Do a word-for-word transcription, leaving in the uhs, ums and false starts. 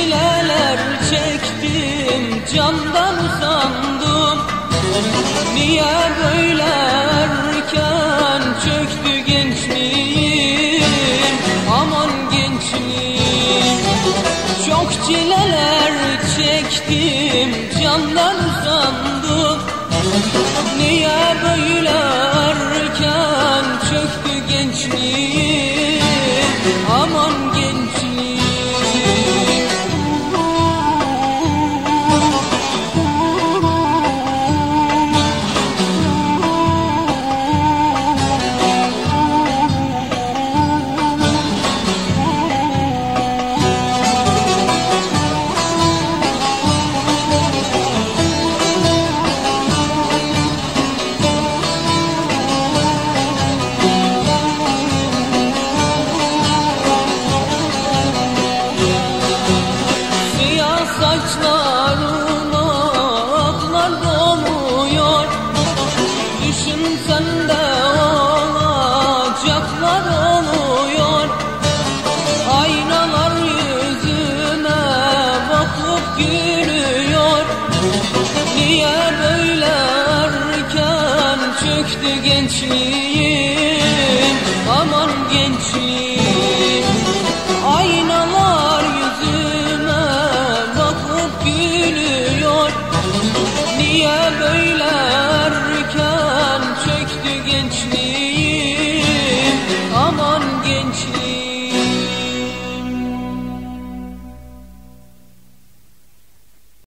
çileler çektim, candan usandım. Niye böyle erken çöktü gençliğim, aman gençliğim. Çok çileler çektim, candan usandım. Niye böyle erken çöktü gençliğim, aman gençliğim. Saçlarına aklar donuyor, düşünsen de olacaklar oluyor. Aynalar yüzüme bakıp gülüyor. Niye böyle erken çöktü gençliğim, aman